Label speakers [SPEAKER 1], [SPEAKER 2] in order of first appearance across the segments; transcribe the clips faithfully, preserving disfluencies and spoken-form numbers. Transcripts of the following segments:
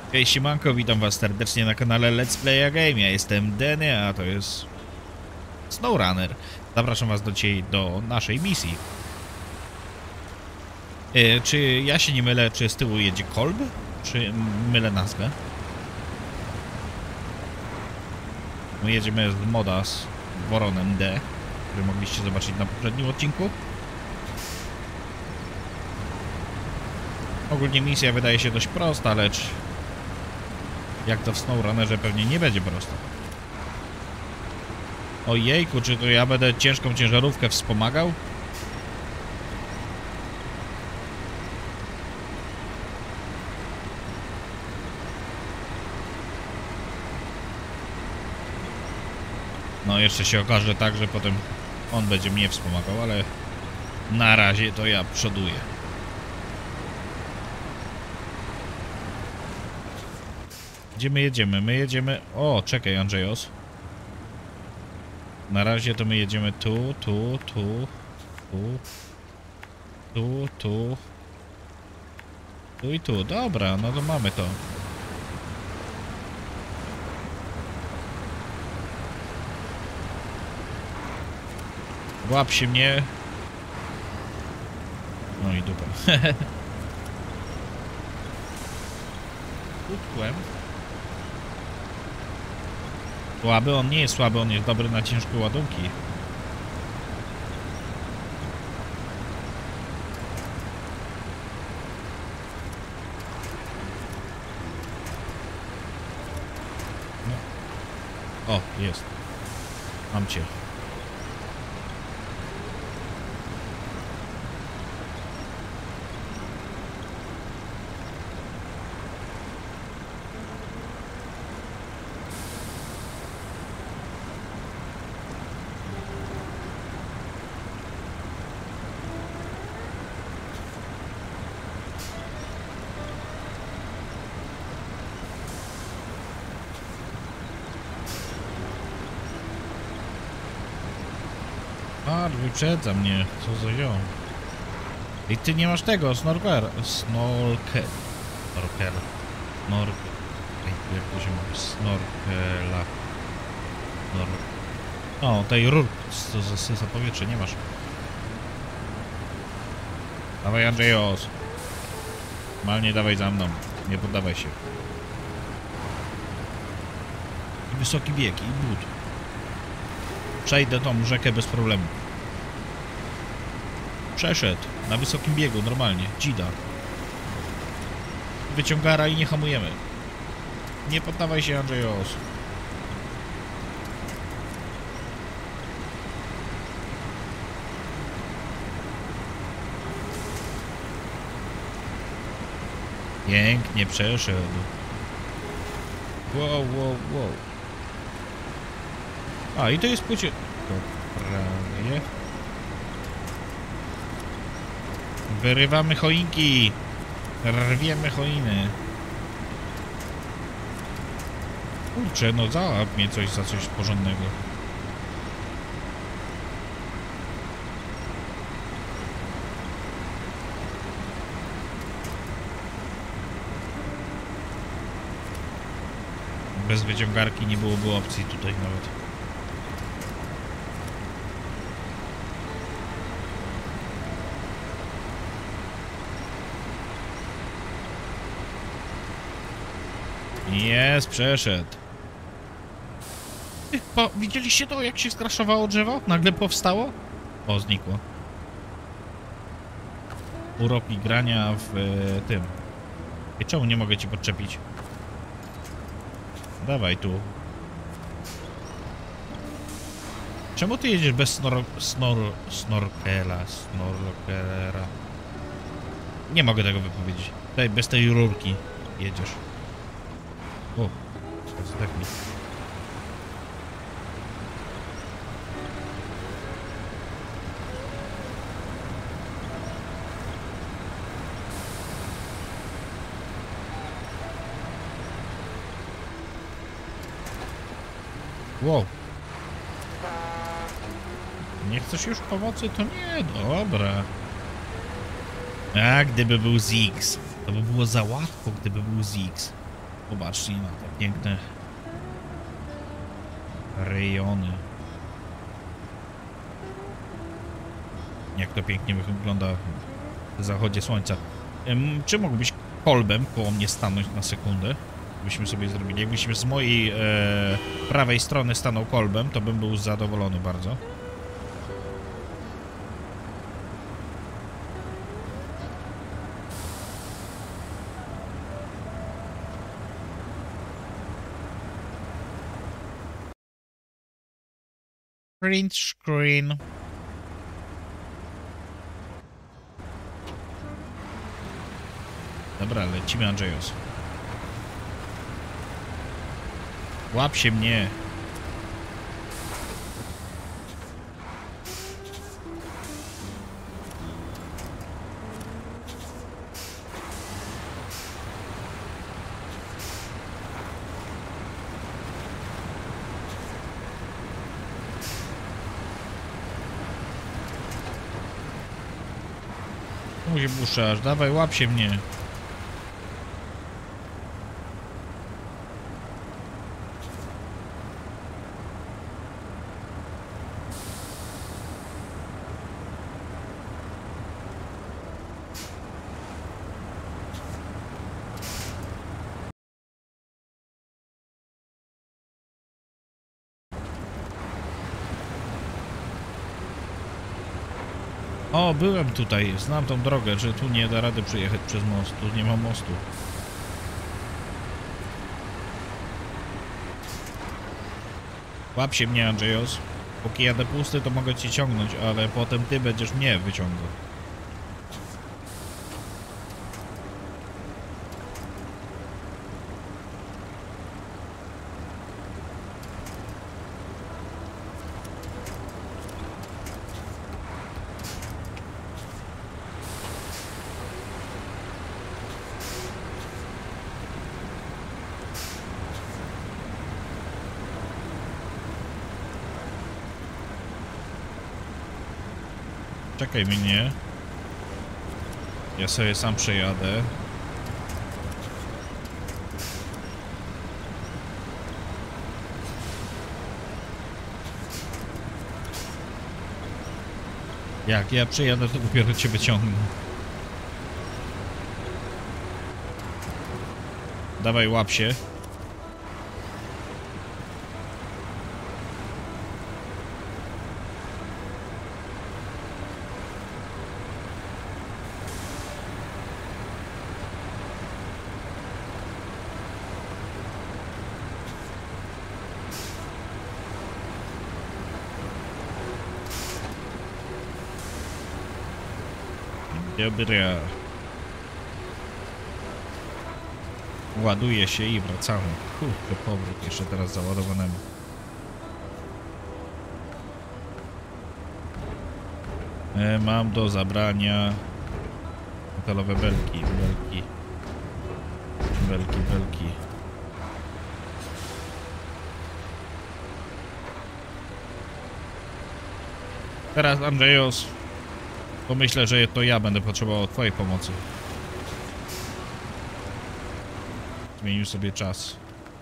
[SPEAKER 1] Hej, siemanko, witam was serdecznie na kanale Let's Play a Game. Ja jestem Denny, a to jest SnowRunner. Zapraszam was do dzisiaj do naszej misji. E, czy ja się nie mylę, czy z tyłu jedzie Kolb? Czy mylę nazwę? My jedziemy z moda z Woronem D, który mogliście zobaczyć na poprzednim odcinku. Ogólnie misja wydaje się dość prosta, lecz jak to w SnowRunnerze pewnie nie będzie prosto. Ojejku, czy to ja będę ciężką ciężarówkę wspomagał? No jeszcze się okaże tak, że potem on będzie mnie wspomagał, ale na razie to ja przoduję. Gdzie my jedziemy? My jedziemy... O, czekaj, Andrzejos. Na razie to my jedziemy tu, tu, tu, tu, tu, tu, tu i tu. Dobra, no to mamy to. Łap się mnie. No i dupa. Utkłem. Słaby? On nie jest słaby, on jest dobry na ciężkie ładunki. No. O, jest. Mam cię. A, wyprzedza mnie, co za ziom. I ty nie masz tego, snorkel, snorkel, snorkel, snorkel, jak to się mówi, snorkela, snor... O, tej rur, co zasysa powietrze, nie masz. Dawaj, Andrzejos. Malnie dawaj za mną, nie poddawaj się. I wysoki bieg, i but. Przejdę tą rzekę bez problemu. Przeszedł. Na wysokim biegu, normalnie. Dzida. Wyciągara i nie hamujemy. Nie poddawaj się, Andrzejos. Pięknie przeszedł. Wow, wow, wow. A, i to jest płycie... Prawie. Wyrywamy choinki. Rwiemy choiny. Kurczę, no załap mnie coś za coś porządnego. Bez wyciągarki nie byłoby opcji tutaj nawet. Jest, przeszedł. Po, widzieliście to, jak się skraszowało drzewo? Nagle powstało? O, znikło. Uroki grania w e, tym. I czemu nie mogę ci podczepić? Dawaj tu. Czemu ty jedziesz bez snor... snor... snorkela, snorkelera? Nie mogę tego wypowiedzieć. Tutaj bez tej rurki jedziesz. O, zdechnij. Wow. Nie chcesz już pomocy? To nie, dobra. A gdyby był Ziggs, to by było za łatwo, gdyby był Ziggs. Popatrzcie na te piękne rejony. Jak to pięknie wygląda w zachodzie słońca. Ym, czy mógłbyś kolbem koło mnie stanąć na sekundę? Byśmy sobie zrobili. Jakbyśmy z mojej e, prawej strony stanął kolbem, to bym był zadowolony bardzo. Print screen. Dobra, lecimy, Andrzejos. Łap się mnie. Czemu się buszasz? Dawaj, łap się mnie. O, byłem tutaj, znam tą drogę, że tu nie da rady przejechać przez most, tu nie ma mostu. Łap się mnie, Andrzejos. Póki jadę pusty, to mogę cię ciągnąć, ale potem ty będziesz mnie wyciągał. Czekaj mnie. Ja sobie sam przejadę. Jak ja przejadę, to dopiero cię wyciągnę. Dawaj, łap się. Dobra. Ładuje się i wracamy. Kurde, powrót jeszcze teraz załadowanemu. E, mam do zabrania metalowe belki, belki, belki, belki. Teraz, Andrzejos, to myślę, że to ja będę potrzebował twojej pomocy. Zmienił sobie czas.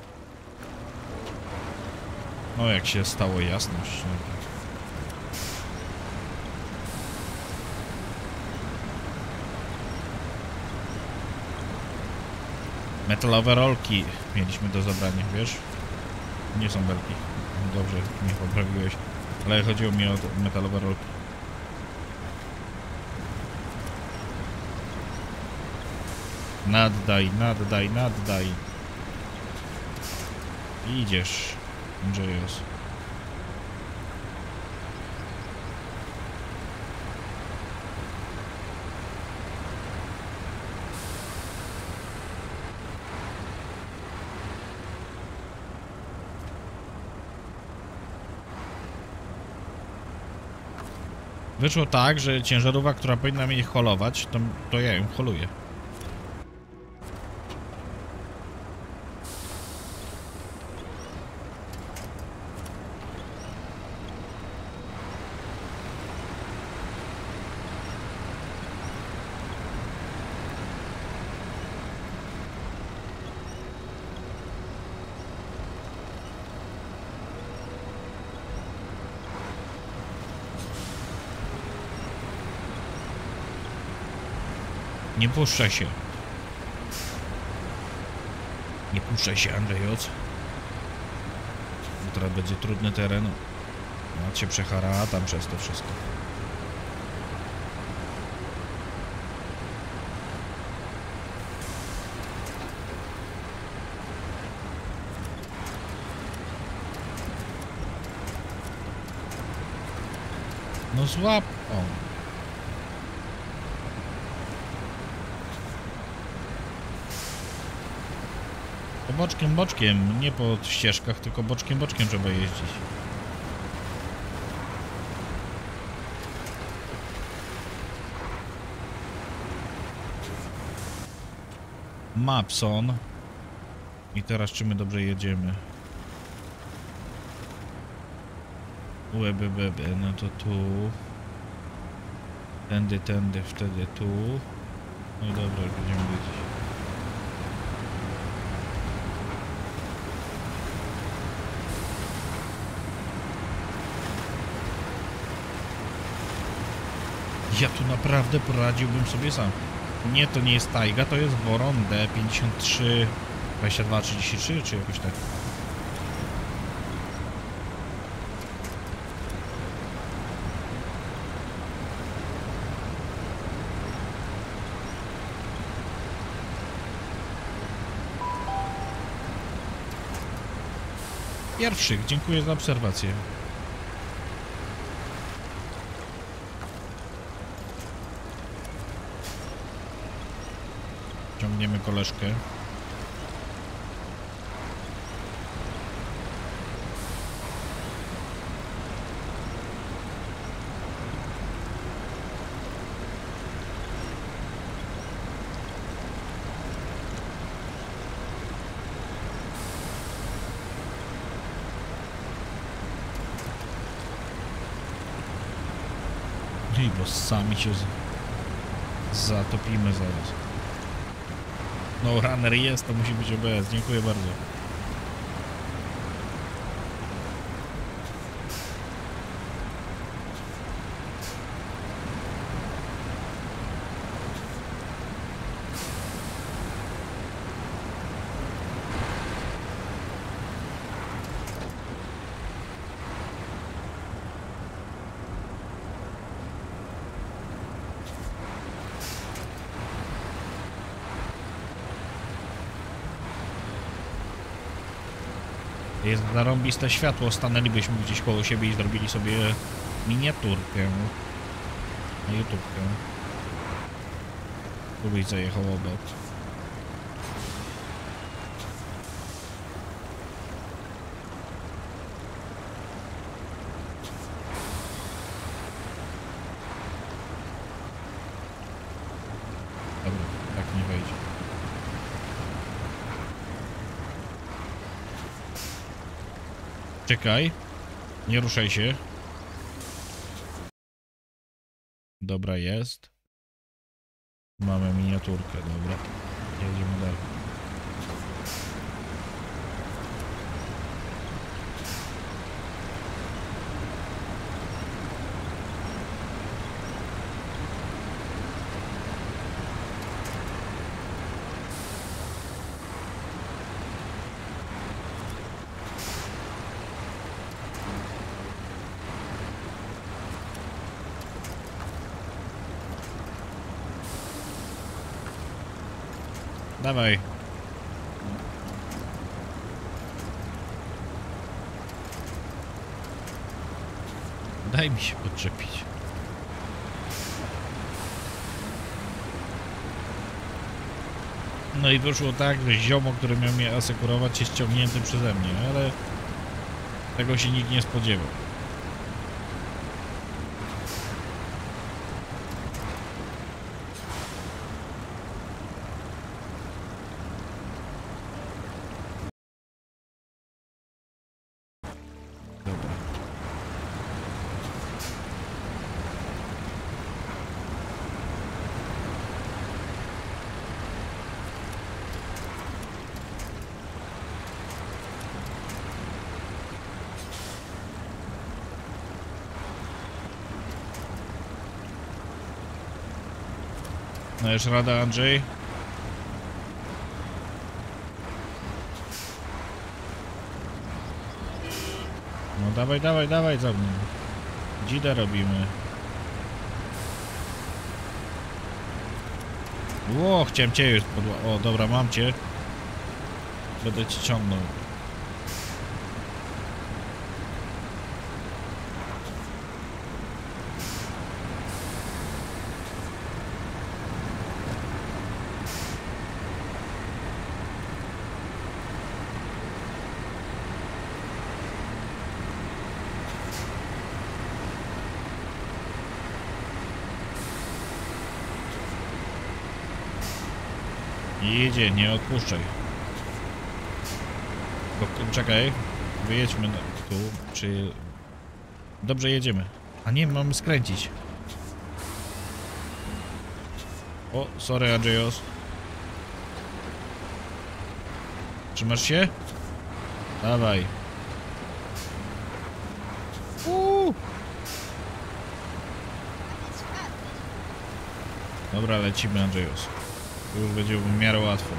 [SPEAKER 1] No, jak się stało jasność. Metalowe rolki mieliśmy do zabrania, wiesz? Nie są belki. Dobrze, mnie poprawiłeś. Ale chodziło mi o metalowe rolki. Naddaj, naddaj, naddaj. Idziesz, Andrzejos. Wyszło tak, że ciężarówka, która powinna mnie holować, to, to ja ją holuję. Nie puszczaj się. Nie puszczaj się, Andrzejoc. Teraz będzie trudny teren. Ja cię przeharatam przez to wszystko. No złap... O. To boczkiem, boczkiem, nie po ścieżkach, tylko boczkiem, boczkiem trzeba jeździć. Mapson. I teraz czy my dobrze jedziemy? Łebebebe, no to tu. Tędy, tędy, wtedy tu. No dobra, będziemy wiedzieć. Ja tu naprawdę poradziłbym sobie sam. Nie, to nie jest tajga, to jest Woron D pięćdziesiąt trzy dwadzieścia dwa trzydzieści trzy, czy jakoś tak. Pierwszych, dziękuję za obserwację. Ciągniemy koleżkę. I bo sami się z... zatopimy zaraz. No, runner jest, to musi być O B S. Dziękuję bardzo. Jest zarąbiste światło, stanęlibyśmy gdzieś koło siebie i zrobili sobie miniaturkę na YouTubkę. Tu byś zajechał obok. Dobra, tak nie wejdzie. Czekaj, nie ruszaj się. Dobra, jest. Mamy miniaturkę, dobra. Jedziemy dalej. Dawaj. Daj mi się podczepić. No i wyszło tak, że ziomo, który miał mnie asekurować, jest ściągnięty przeze mnie, ale tego się nikt nie spodziewał. Dajesz radę, Andrzej? No dawaj, dawaj, dawaj za mną. Dzidę robimy. Ło, chciałem cię już podła... O, dobra, mam cię. Będę ci ciągnął. Jedzie, nie odpuszczaj. Bo, czekaj, wyjedźmy tu, czy... Dobrze jedziemy. A nie, mamy skręcić. O, sorry, Andrzejos. Trzymasz się? Dawaj. Uuu. Dobra, lecimy, Andrzejos. To już będzie w miarę łatwo.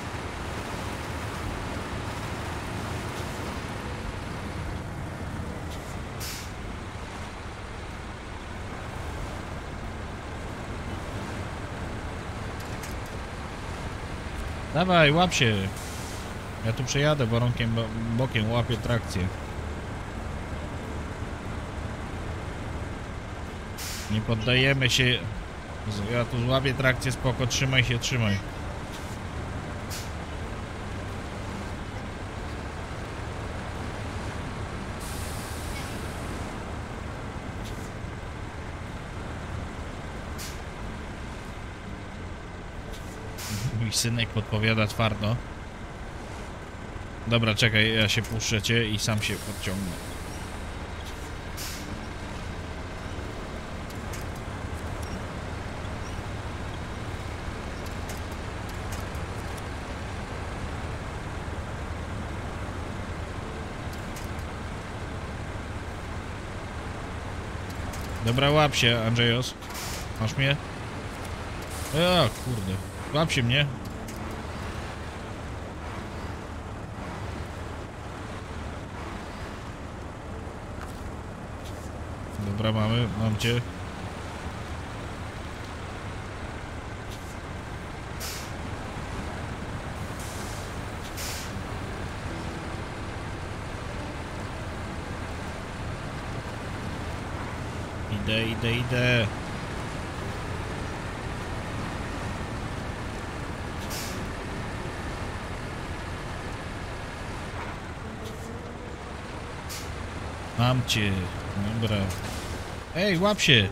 [SPEAKER 1] Dawaj, łap się. Ja tu przejadę warunkiem, bokiem, łapię trakcję. Nie poddajemy się. Ja tu złapię trakcję, spoko, trzymaj się, trzymaj. Mój synek podpowiada twardo. Dobra, czekaj, ja się puszczę cię i sam się podciągnę. Dobra, łap się, Andrzejos. Masz mnie? O, kurde. Łap się mnie. Dobra, mamy, mam cię. Idę, idę, idę. Mam cię. Dobra. Ej, łap się.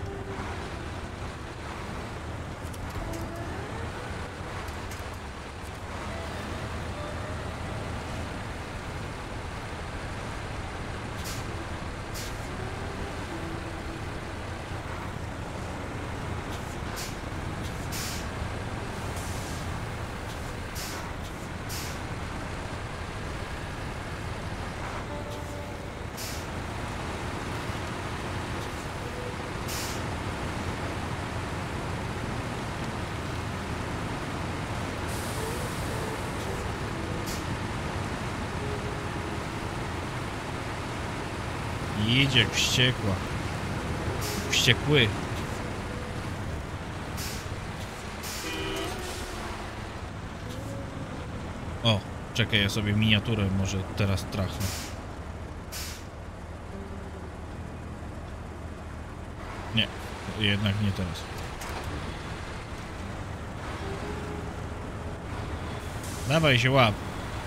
[SPEAKER 1] Jedzie jak wściekła. Wściekły. O, czekaj, ja sobie miniaturę może teraz trachnę. Nie, jednak nie teraz. Dawaj się, łap.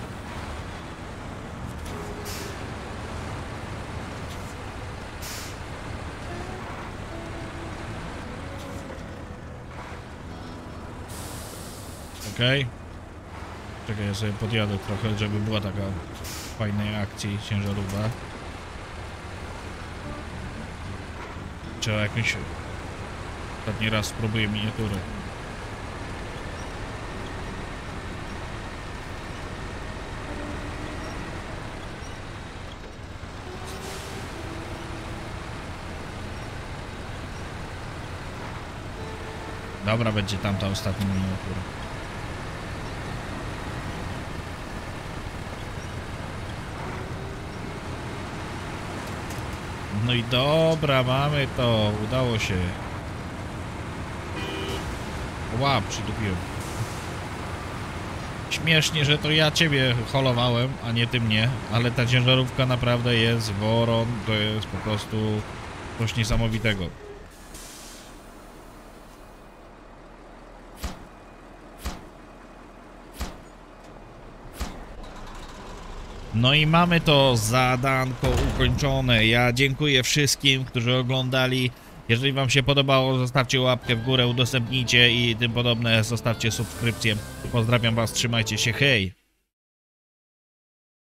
[SPEAKER 1] Okej. Okay. Czekaj, ja sobie podjadę trochę, żeby była taka fajnej akcji ciężarówka. Trzeba jakąś... Ostatni raz spróbuję miniatury. Dobra, będzie tamta ostatnia miniatura. No i dobra, mamy to, udało się. Ła, przydupiłem. Śmiesznie, że to ja ciebie holowałem, a nie ty mnie, ale ta ciężarówka naprawdę jest woron, to jest po prostu coś niesamowitego. No i mamy to zadanko ukończone. Ja dziękuję wszystkim, którzy oglądali. Jeżeli wam się podobało, zostawcie łapkę w górę, udostępnijcie i tym podobne, zostawcie subskrypcję. Pozdrawiam was, trzymajcie się, hej!